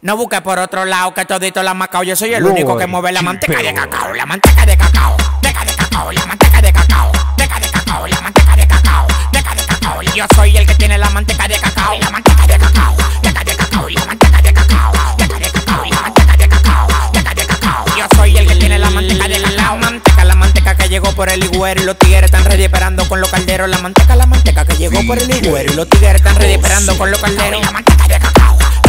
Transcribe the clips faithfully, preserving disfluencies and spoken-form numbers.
No busques por otro lado que todito la macao. Yo soy el único que mueve la manteca de cacao. La manteca de cacao. Deca de cacao. La manteca de cacao. Deca de cacao. La manteca de cacao. Deca de cacao. Yo soy el que tiene la manteca de cacao. La manteca de cacao. Deca de cacao. La manteca de cacao. Deca de cacao. La manteca de cacao. Deca de cacao. Yo soy el que tiene la manteca de cacao. Manteca, la manteca que llegó por el higuero. Y los tigres están ready esperando con los calderos. La manteca, la manteca que llegó por el higuero. Y los tigres están ready esperando con los calderos. La manteca de cacao.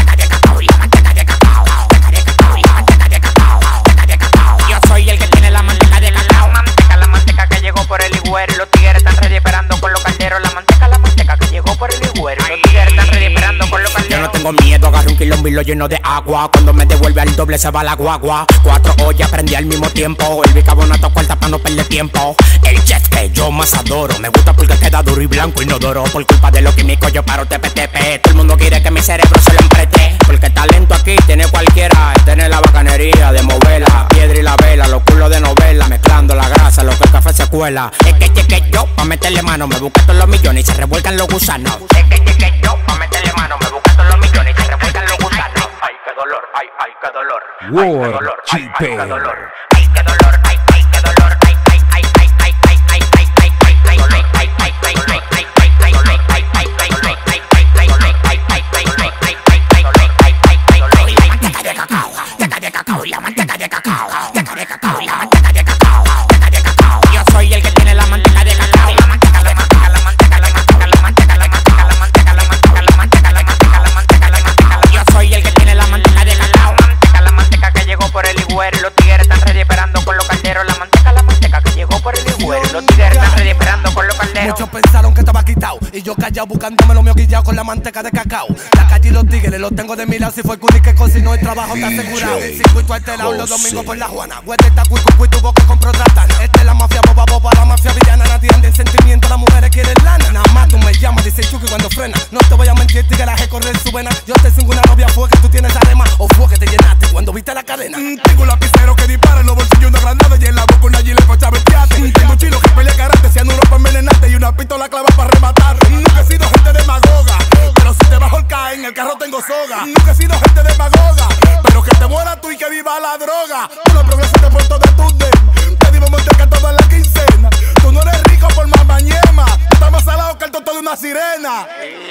Soy el que tiene la manteca de cacao. Manteca, la manteca que llegó por el higuero. Y los tigres están ready esperando con los calderos. La manteca, la manteca que llegó por el higuero. Y los tigres están ready esperando con los calderos. Yo no tengo miedo, agarro un quilombo y lo lleno de agua. Cuando me devuelve al doble se va la guagua. Cuatro ollas prendí al mismo tiempo. El bicarbonato cuarta para no perder tiempo. El jet que yo más adoro. Me gusta porque queda duro y blanco y no doro. Por culpa de los químicos yo paro tepe tepe. Todo el mundo quiere que mi cerebro se lo emprete. Porque talento aquí tiene cualquiera. Tiene la bacanería de moverla. Piedra y la vela, los culos de novela. Mezclando la grasa, lo que el café se cuela. Es que llegué yo pa' meterle mano. Me busco todos los millones y se revuelcan los gusanos. Es que llegué yo pa' meterle mano. Me busco todos los millones y se revuelcan los gusanos. Ay, qué dolor, ay, ay, qué dolor. Ay, qué dolor, ay, ay, qué dolor. Ay, qué dolor, ay, ay, qué dolor. Ay, ay, ay, ay, ay, ay, ay, ay, ay, ay, ay, dolor. Ay, ay, ay, ay, ay, ay, ay, dolor. Ay, ay, ay, ay, ay, ay, ay, dolor. Ay, ay, ay, ay, ay, ay, ay, dolor. Ay, ay, ay, dolor. La manteca de cacao, teca de cacao, la manteca de cacao, teca de cacao, la manteca de cacao, teca de cacao. Yo soy el que tiene la manteca de cacao. La manteca, la manteca, la manteca, la manteca, la manteca, la manteca, la manteca, la manteca, la manteca, la manteca, la manteca, la manteca. Yo soy el que tiene la manteca de cacao. Manteca, la manteca que llegó por el higuero. Y los tigres están ready esperando con los calderos. La manteca, la manteca que llegó por el higuero. Y los tigres están ready esperando con los calderos. Muchos pensaron que estaba quitado y yo callado buscándome lo mío guillado con la manteca de cacao. La calle y los tigres los tengo de mi lado. Si fue el cuni que cocinó el trabajo está asegurado. El circuito alterado los domingos por la Juana. Huete está cuico, cuico, tuvo que compró tratan. Esta es la mafia boba, boba, la mafia villana. Nadie anda en sentimiento, las mujeres quieren lana. Nada más tú me llamas, dice Chucky cuando frena. No te voy a mentir, tigreaje correr su vena. Yo te cinco una novia, fue que tú tienes arema. O fue que te llenaste cuando viste la cadena. Mm, tengo un lapicero que dispara en los bolsillos una granada. Y en la boca una gilet pa' chavetearte. mm, Tengo un chino que pelea karate, cianuro pa' envenenarte. Y una pistola clava para rematar. Nunca he sido gente demagoga, pero si te bajo el K en el carro tengo soga. Nunca he sido gente demagoga, pero que te mueras tú y que viva la droga. Tú no progresas de Puerto de Tunde. Te dimos manteca toda la quincena. Tú no eres rico por mamañema. Tú estás más salado que el tonto de una sirena.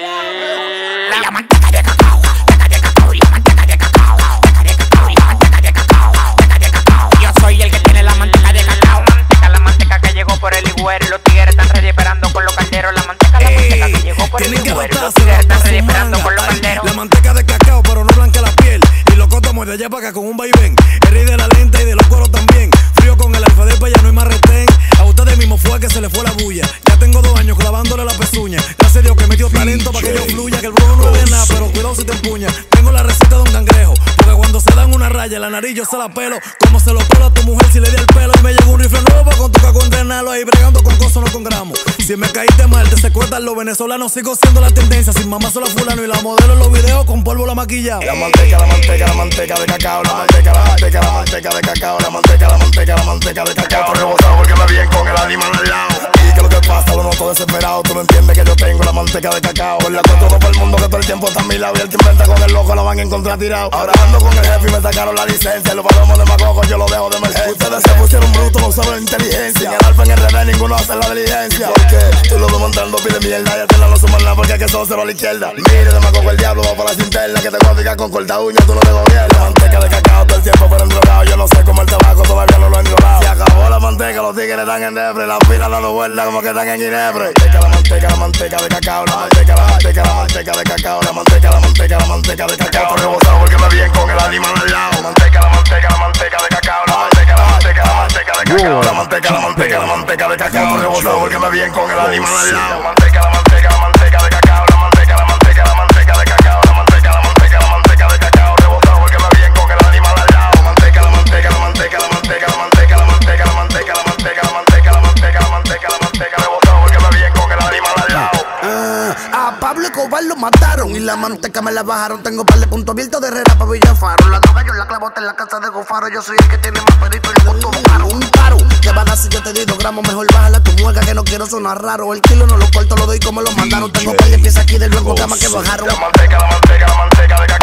La manteca de cacao, teca de cacao, la manteca de cacao, teca de cacao, la manteca de cacao, teca de cacao. Yo soy el que tiene la manteca de cacao. Manteca, la manteca que llegó por el higuero. Y los tigres están ready esperando con los calderos. La manteca, la manteca que llegó por el higuero. Y los tigres están ready esperando con los calderos. La manteca de cacao, pero no blanquea la piel. Y los cotos de allá para acá con un vaivén. El rey de la lenta y de los coros también. Frío con el alfa de pa' allá, no hay más retén. A ustedes mismo fue que se le fue la bulla. Ya tengo dos años clavándole la pezuña. Gracias a Dios que me dio talento para que yo fluya. Que el brujo no ve nada, pero cuidado si te empuña. Tengo la receta de un cangrejo, porque cuando se dan una raya en la nariz yo se la pelo. Como se lo pelo a tu mujer si le di el pelo. Y me llegó un rifle nuevo con tu caco entrenarlo. Ahí bregando con cosas, no con gramos. Si me caíste mal, te secuestran los venezolanos. Sigo siendo la tendencia, sin mamá sola fulano. Y la modelo en los videos con polvo la maquilla. La manteca, la manteca, la manteca de cacao. La manteca, la manteca, la manteca de cacao. La manteca, la manteca, la manteca de cacao. Por rebotado porque me bien con el animal al lado. Y que lo que pasa, lo noto desesperado. Tú no entiendes que yo tengo la manteca de cacao. Por la cuento todo el mundo que todo el tiempo está a mi lado. Y el que inventa con el loco lo van a encontrar tirado. Ahora ando con el jefe y me sacaron la licencia. Los palomos de Macoco yo lo dejo de emergencia. Ustedes se pusieron brutos, no saben la inteligencia. En el alfa, en el revés, ninguno hace la diligencia. Porque tú lo ves montando pide mierda. Y al final no suman nada porque es que todo se va a la izquierda. Mire de Macoco el diablo va para la cinterna. Que te voy a picar con corta uña, tú no te gobiernas. La manteca de cacao todo el tiempo pero endrogado. Yo no sé cómo el tabaco todavía no lo he englobado. Se acabó la manteca, los tigres están en depre. Las pilas dando vueltas como que están en Ginebra. La manteca, la manteca de cacao. La manteca, la manteca, la manteca de cacao. La manteca, la manteca, la manteca de cacao. Por rebotado porque me bien con el animal al lado. La manteca, la manteca, la manteca de cacao. La manteca, la manteca, la manteca de cacao. La manteca, la manteca, la manteca de cacao. Por rebotado porque me bien con el animal al lado. La manteca, la manteca, la manteca de cacao. La manteca, la manteca, la manteca de cacao. La manteca, la manteca, la manteca de cacao. Rebotado porque me bien con el animal al lado. La manteca, la manteca, la manteca, la manteca, la manteca, la manteca, la manteca, la manteca, la manteca, la manteca, la manteca, la manteca. Rebotado porque me bien con el animal al lado. A Pablo Escobar lo mataron y la manteca me la bajaron. Tengo par de puntos abiertos de Herrera pa' Villafaro. La droga yo la clavote en la casa de Gofaro. Yo soy el que tiene más perito y le gusto un caro. Un caro, ¿qué va a dar si yo te doy dos gramos? Mejor bájala tu mueca que no quiero sonar raro. El kilo no lo corto, lo doy como lo mandaron. Tengo par de piezas aquí del blanco cama que bajaron. La manteca, la manteca, la manteca de